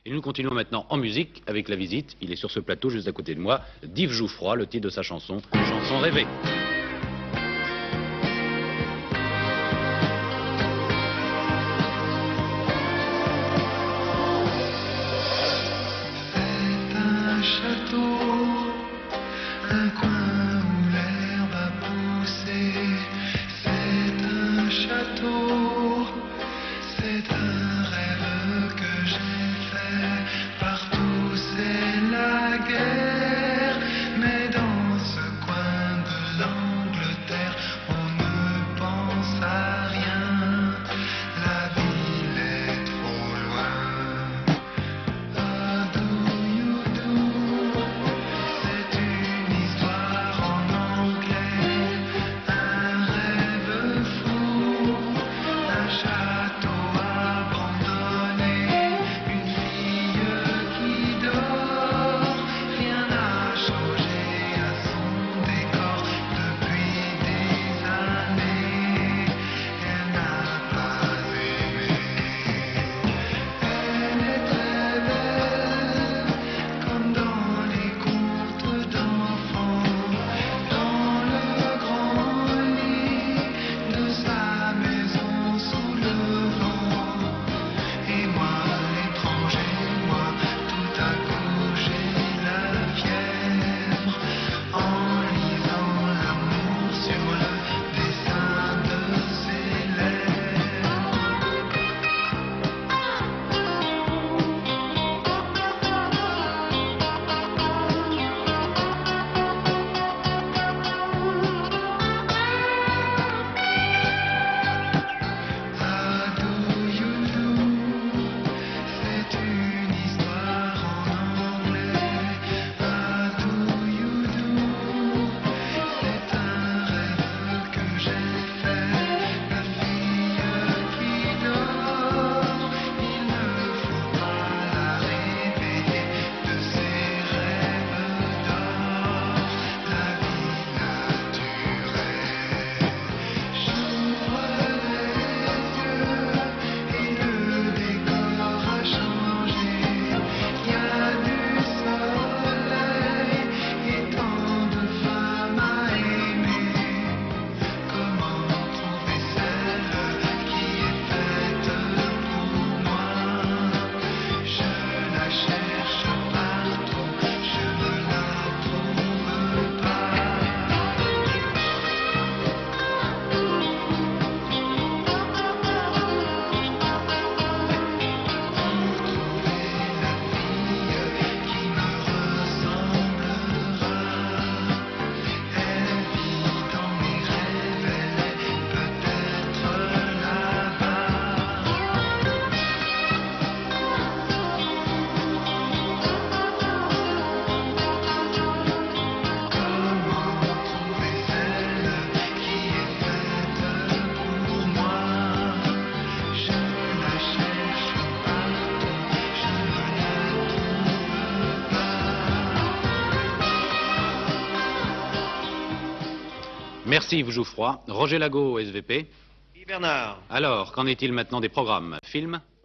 Et nous continuons maintenant en musique avec la visite. Il est sur ce plateau juste à côté de moi, d'Yves Jouffroy, le titre de sa chanson, Chanson rêvée. C'est un château, un coin où l'herbe a poussé. C'est un château, c'est un rêve que j'ai fait. Partout c'est la guerre, mais dans ce coin de l'Angleterre, on ne pense à rien. La ville est trop loin. How do you do? C'est une histoire en anglais, un rêve fou, un château abandonné, une fille qui dort. Rien n'a changé à son décor depuis des années. Elle n'a pas aimé. Elle est très belle, comme dans les contes d'enfants, dans le grand lit de sa maison sous le vent. Et moi, l'étranger, moi, tout à coup j'ai la fièvre, en lisant l'amour sur le dessin de ses lèvres. How do you do? C'est une histoire en anglais. How do you do? C'est un rêve que j'ai fait. La fille qui dort, il ne faut pas la réveiller de ses rêves d'or. La vie naturelle. J'ouvre les yeux et le décor a changé. Il y a du soleil et tant de femmes à aimer. Comment trouver celle qui est faite pour moi? Je la cherche partout, je ne la trouve pas. Pour trouver la fille qui me ressemblera, elle vit dans mes rêves, elle est peut-être là-bas. Comment trouver celle qui est faite pour moi? Je la cherche partout, je ne la trouve pas. Merci Yves Jouffroy. Roger Lago, SVP. Guy Bernard. Alors, qu'en est-il maintenant des programmes? Films?